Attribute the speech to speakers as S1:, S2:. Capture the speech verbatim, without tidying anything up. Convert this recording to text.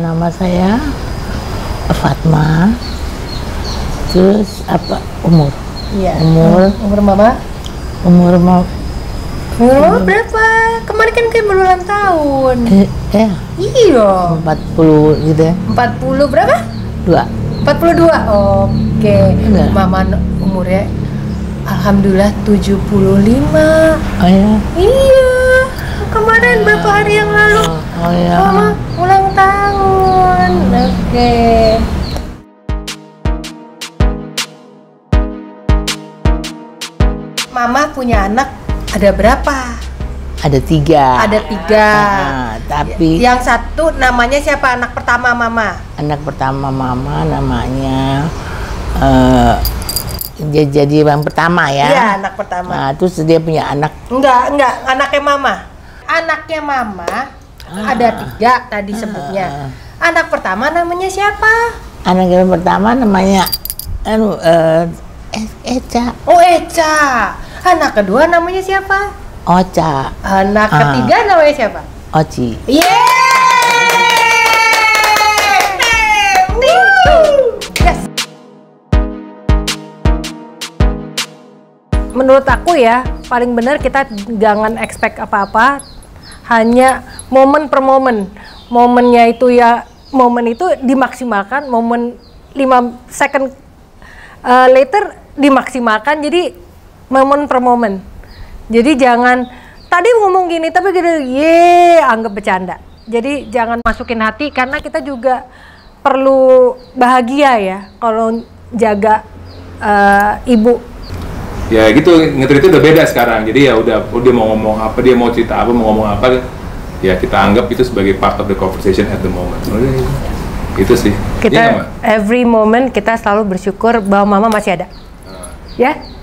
S1: nama saya Fatma. Terus apa umur?
S2: Iya.
S1: Umur
S2: umur mama?
S1: Umur mau
S2: Umur mama berapa? Kemarin kan kayak berulang tahun.
S1: eh, eh
S2: Iya.
S1: empat puluh gitu ya.
S2: empat puluh berapa?
S1: Dua.
S2: empat puluh dua. Oke.
S1: Enggak.
S2: Mama umurnya alhamdulillah tujuh puluh lima.
S1: Oh ya.
S2: Iya. Kemarin berapa hari yang lalu?
S1: Oh ya.
S2: Mama ulang tahun. Oke. Mama punya anak ada berapa?
S1: Ada tiga.
S2: Ada tiga.
S1: Ah, tapi
S2: Yang satu namanya siapa? Anak pertama Mama?
S1: anak pertama mama namanya eh dia jadi yang pertama ya.
S2: Iya, anak pertama.
S1: Nah, terus dia punya anak.
S2: Enggak, enggak, anaknya Mama. Anaknya Mama ada tiga tadi sebutnya. Anak pertama namanya siapa?
S1: Anak yang pertama namanya anu eh E- Eca.
S2: Oh, Eca. Anak kedua namanya siapa?
S1: Oca.
S2: Anak
S1: Ah.
S2: ketiga namanya siapa?
S1: Oci.
S2: Yeay! Yes. Menurut aku ya, paling benar kita jangan expect apa-apa, hanya momen per momen. Momennya itu ya, momen itu dimaksimalkan, momen lima second uh, later dimaksimalkan, jadi momen per momen. Jadi jangan tadi ngomong gini tapi gitu, ye anggap bercanda. Jadi jangan masukin hati karena kita juga perlu bahagia ya kalau jaga uh, ibu.
S3: Ya gitu, nge-treat itu udah beda sekarang. Jadi ya udah, oh, dia mau ngomong apa, dia mau cerita apa, mau ngomong apa, ya kita anggap itu sebagai part of the conversation at the moment. Udah, itu sih.
S2: Kita
S3: Ya,
S2: every moment kita selalu bersyukur bahwa mama masih ada.
S3: uh.
S2: Ya.